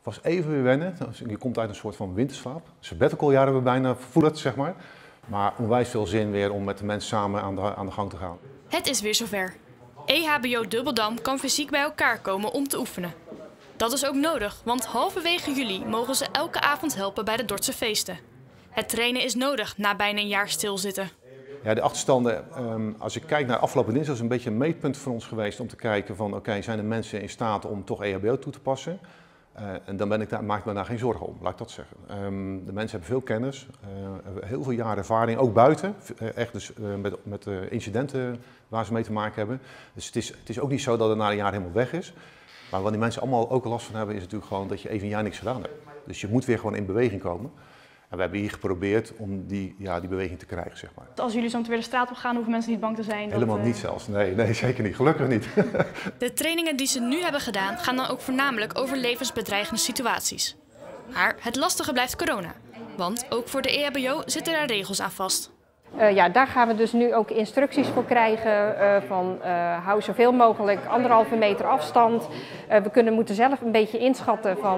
was even weer wennen. Je komt uit een soort van winterslaap. Sabbatical jaar hebben we bijna voelen, zeg maar. Maar onwijs veel zin weer om met de mensen samen aan de gang te gaan. Het is weer zover. EHBO Dubbeldam kan fysiek bij elkaar komen om te oefenen. Dat is ook nodig, want halverwege juli mogen ze elke avond helpen bij de Dordtse feesten. Het trainen is nodig na bijna een jaar stilzitten. Ja, de achterstanden, als ik kijk naar afgelopen dinsdag, is een beetje een meetpunt voor ons geweest om te kijken van oké, zijn de mensen in staat om toch EHBO toe te passen? En dan maak ik me daar geen zorgen om, laat ik dat zeggen. De mensen hebben veel kennis, heel veel jaren ervaring, ook buiten, echt dus met incidenten waar ze mee te maken hebben. Dus het is ook niet zo dat het na een jaar helemaal weg is. Maar wat die mensen allemaal ook last van hebben, is natuurlijk gewoon dat je even een jaar niks gedaan hebt. Dus je moet weer gewoon in beweging komen. En we hebben hier geprobeerd om die beweging te krijgen, zeg maar. Als jullie zo meteen weer de straat op gaan, hoeven mensen niet bang te zijn? Helemaal niet zelfs. Nee, zeker niet. Gelukkig niet. De trainingen die ze nu hebben gedaan, gaan dan ook voornamelijk over levensbedreigende situaties. Maar het lastige blijft corona. Want ook voor de EHBO zitten er regels aan vast. Ja, daar gaan we dus nu ook instructies voor krijgen van hou zoveel mogelijk 1,5 meter afstand. We moeten zelf een beetje inschatten van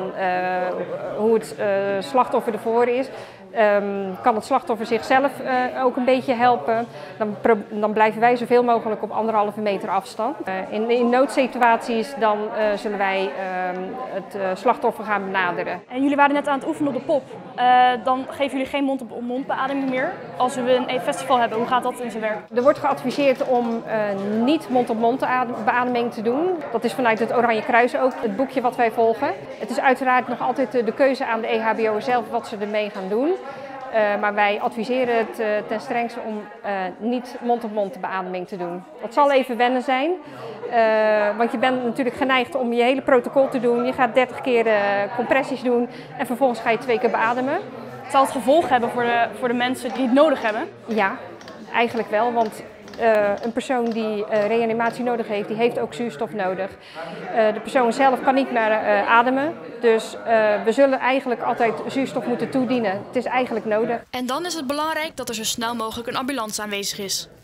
hoe het slachtoffer ervoor is. Kan het slachtoffer zichzelf ook een beetje helpen, dan blijven wij zoveel mogelijk op 1,5 meter afstand. In noodsituaties dan zullen wij het slachtoffer gaan benaderen. En jullie waren net aan het oefenen op de pop. Dan geven jullie geen mond-op-mond beademing meer. Als we een festival hebben, hoe gaat dat in zijn werk? Er wordt geadviseerd om niet mond-op-mond beademing te doen. Dat is vanuit het Oranje Kruis ook het boekje wat wij volgen. Het is uiteraard nog altijd de keuze aan de EHBO zelf wat ze ermee gaan doen. Maar wij adviseren het ten strengste om niet mond-op-mond beademing te doen. Dat zal even wennen zijn, want je bent natuurlijk geneigd om je hele protocol te doen. Je gaat 30 keer compressies doen en vervolgens ga je 2 keer beademen. Zal het gevolg hebben voor de mensen die het nodig hebben? Ja, eigenlijk wel, want een persoon die reanimatie nodig heeft, die heeft ook zuurstof nodig. De persoon zelf kan niet meer ademen, dus we zullen eigenlijk altijd zuurstof moeten toedienen. Het is eigenlijk nodig. En dan is het belangrijk dat er zo snel mogelijk een ambulance aanwezig is.